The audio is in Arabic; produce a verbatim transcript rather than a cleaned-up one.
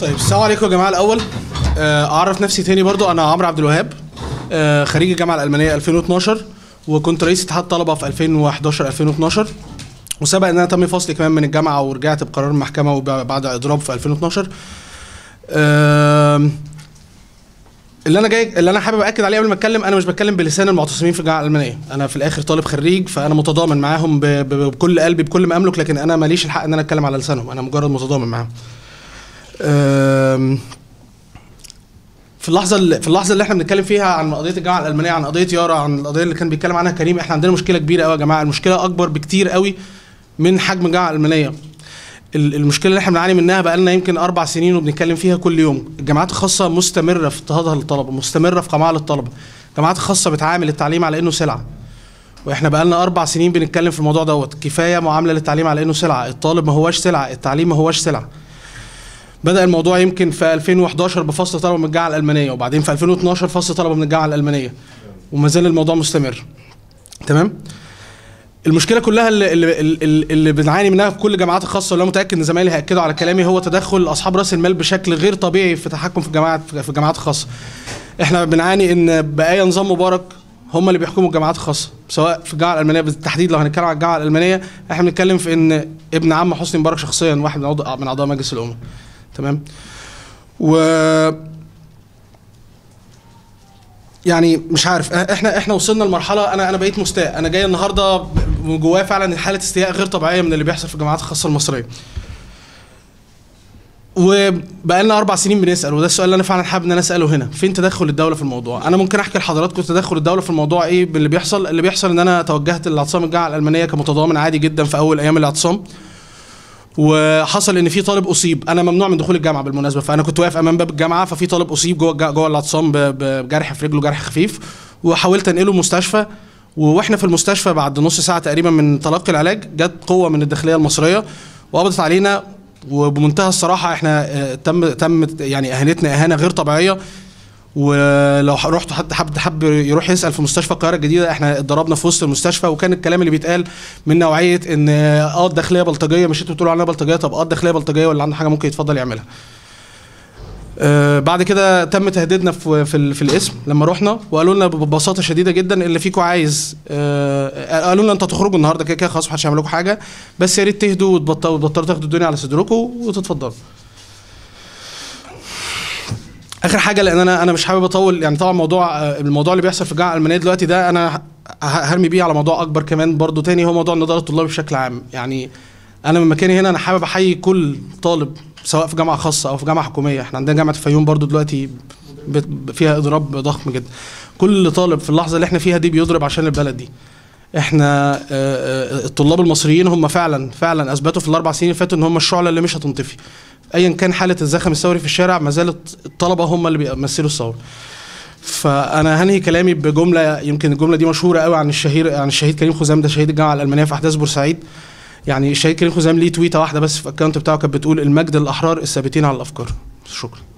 طيب السلام عليكم يا جماعه. الاول اعرف نفسي تاني برضو، انا عمرو عبد الوهاب، خريج الجامعه الالمانيه ألفين واتناشر، وكنت رئيس اتحاد طلبه في ألفين وحداشر ألفين واتناشر، وسبق ان انا تم فصلي كمان من الجامعه ورجعت بقرار المحكمه وبعد اضراب في ألفين واتناشر. اللي انا جاي اللي انا حابب اكد عليه قبل ما اتكلم، انا مش بتكلم بلسان المعتصمين في الجامعه الالمانيه، انا في الاخر طالب خريج، فانا متضامن معاهم بكل قلبي بكل ما املك، لكن انا ماليش الحق ان انا اتكلم على لسانهم، انا مجرد متضامن معاهم. في اللحظه اللي في اللحظه اللي احنا بنتكلم فيها عن قضيه الجامعه الالمانيه، عن قضيه يارا، عن القضيه اللي كان بيتكلم عنها كريم، احنا عندنا مشكله كبيره قوي يا جماعه، المشكله اكبر بكتير قوي من حجم الجامعه الالمانيه. المشكله اللي احنا بنعاني منها بقى لنا يمكن اربع سنين وبنتكلم فيها كل يوم. الجامعات الخاصه مستمره في اضطهادها للطلبه، مستمره في قمعها للطلبه. الجامعات الخاصه بتعامل التعليم على انه سلعه، واحنا بقى لنا اربع سنين بنتكلم في الموضوع دوت. كفايه معامله للتعليم على انه سلعه، الطالب ما هواش سلعه، التعليم ما هواش سلعه. بدأ الموضوع يمكن في ألفين وحداشر بفصل طلبه من الجامعه الالمانيه، وبعدين في ألفين واتناشر فصل طلبه من الجامعه الالمانيه، وما زال الموضوع مستمر. تمام؟ المشكله كلها اللي اللي, اللي, اللي بنعاني منها في كل الجامعات الخاصه، واللي متاكد ان زمايلي هياكدوا على كلامي، هو تدخل اصحاب راس المال بشكل غير طبيعي في التحكم في الجامعات في الجامعات الخاصه. احنا بنعاني ان بقايا نظام مبارك هم اللي بيحكموا الجامعات الخاصه، سواء في الجامعه الالمانيه بالتحديد. لو هنتكلم عن الجامعه الالمانيه، احنا بنتكلم في ان ابن عم حسني مبارك شخصيا واحد من اعضاء من اعضاء مجلس الامه. تمام؟ و يعني مش عارف، احنا احنا وصلنا لمرحله، انا انا بقيت مستاء، انا جاي النهارده من جوايا فعلا حاله استياء غير طبيعيه من اللي بيحصل في الجامعات الخاصه المصريه. وبقى لنا اربع سنين بنسال، وده السؤال اللي انا فعلا حابب ان انا اساله هنا، فين تدخل الدوله في الموضوع؟ انا ممكن احكي لحضراتكم تدخل الدوله في الموضوع ايه باللي بيحصل. اللي بيحصل ان انا توجهت لاعتصام الجامعه الالمانيه كمتضامن عادي جدا في اول ايام الاعتصام، وحصل ان في طالب اصيب. انا ممنوع من دخول الجامعه بالمناسبه، فانا كنت واقف امام باب الجامعه، ففي طالب اصيب جوه جوه الاعتصام بجرح في رجله، جرح خفيف، وحاولت انقله المستشفى. واحنا في المستشفى بعد نص ساعه تقريبا من تلقي العلاج، جت قوه من الداخليه المصريه وقبضت علينا، وبمنتهى الصراحه احنا تم تم يعني اهانتنا اهانه غير طبيعيه. ولو رحتوا حد حد حب يروح يسال في مستشفى القاهره الجديده، احنا اتضربنا في وسط المستشفى، وكان الكلام اللي بيتقال من نوعيه ان اه الداخليه بلطجيه، مش انتوا بتقولوا عنها بلطجيه؟ طب اه الداخليه بلطجيه، واللي عنده حاجه ممكن يتفضل يعملها. آه بعد كده تم تهديدنا في في, في الاسم لما رحنا، وقالوا لنا ببساطه شديده جدا اللي فيكم عايز، آه قالوا لنا انتوا تخرجوا النهارده كده كده خلاص محدش هيعمل لكم حاجه، بس يا ريت تهدوا وتبطلوا وتبطلوا تاخدوا الدنيا على صدركم وتتفضلوا. اخر حاجه، لان انا انا مش حابب اطول، يعني طبعا موضوع الموضوع اللي بيحصل في الجامعه الالمانيه دلوقتي ده انا هرمي بيه على موضوع اكبر كمان برضو تاني، هو موضوع النضال الطلابي بشكل عام. يعني انا من مكاني هنا انا حابب احيي كل طالب سواء في جامعه خاصه او في جامعه حكوميه. احنا عندنا جامعه الفيوم برضو دلوقتي فيها اضراب ضخم جدا. كل طالب في اللحظه اللي احنا فيها دي بيضرب عشان البلد دي. احنا الطلاب المصريين هم فعلا فعلا اثبتوا في الاربع سنين اللي فاتوا ان هم الشعله اللي مش هتنطفي. ايا كان حاله الزخم الثوري في الشارع، ما زالت الطلبه هم اللي بيمثلوا الثوره. فانا هنهي كلامي بجمله، يمكن الجمله دي مشهوره قوي عن الشهير عن الشهيد كريم خوذام، ده شهيد الجامعه الالمانيه في احداث بورسعيد. يعني الشهيد كريم خوذام ليه تويته واحده بس في الاكونت بتاعه كانت بتقول: المجد للاحرار الثابتين على الافكار. شكرا.